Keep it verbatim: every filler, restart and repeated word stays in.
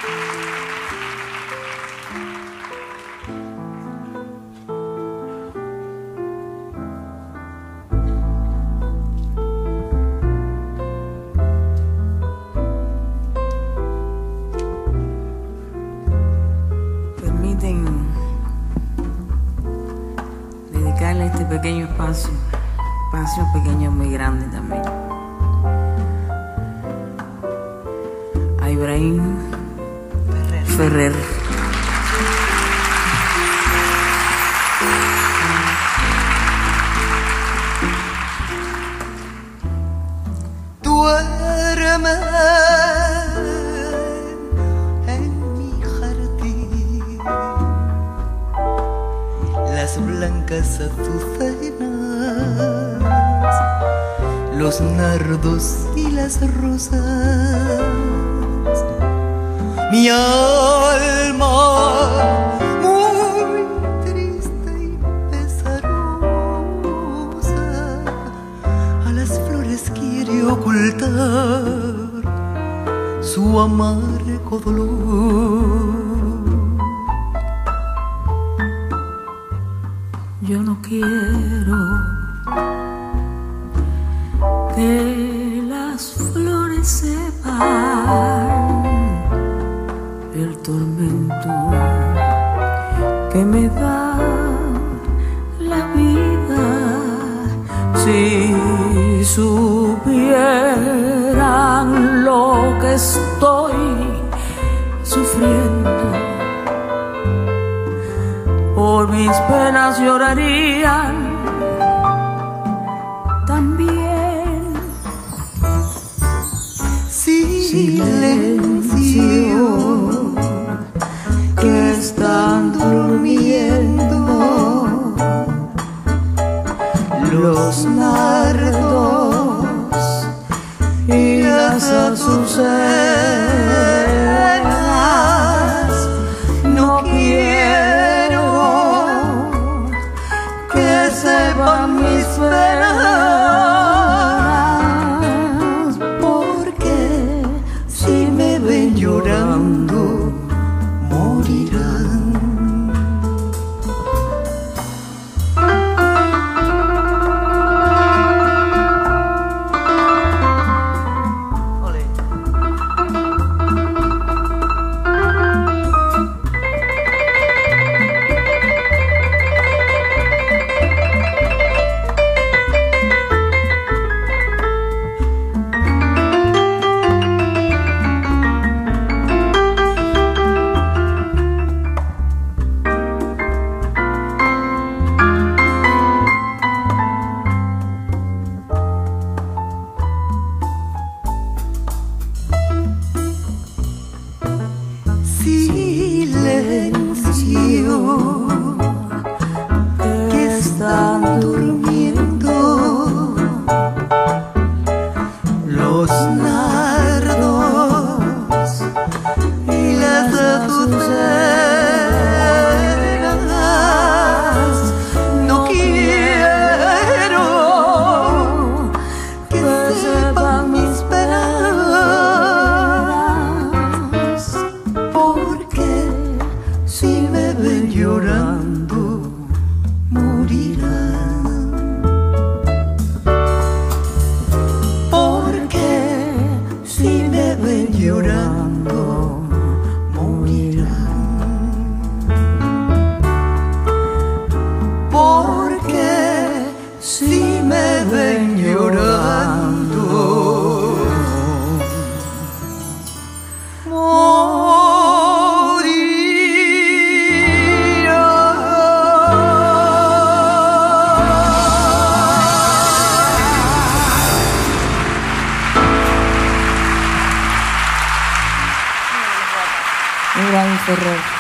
Dedicarle este pequeño espacio, espacio pequeño muy grande también, a Ibrahim Ferrer. Duerme en mi jardín las blancas azucenas, los nardos y las rosas. Mi alma muy triste y pesarosa a las flores quiere ocultar su amargo dolor. Yo no quiero que las flores sepan el tormento que me da la vida. Si supieran lo que estoy sufriendo, por mis penas llorarían también. Silencio, que están durmiendo los nardos y las azucenas. No quiero que sepan mis penas, porque si me ven llorando morirán. Silencio, que están durmiendo los nardos y las azucenas. No quiero que sepan mis penas, porque si me ven llorando morirán. Porque si me ven llorando morirán. Porque si me ven llorando Ibrahim Ferrer.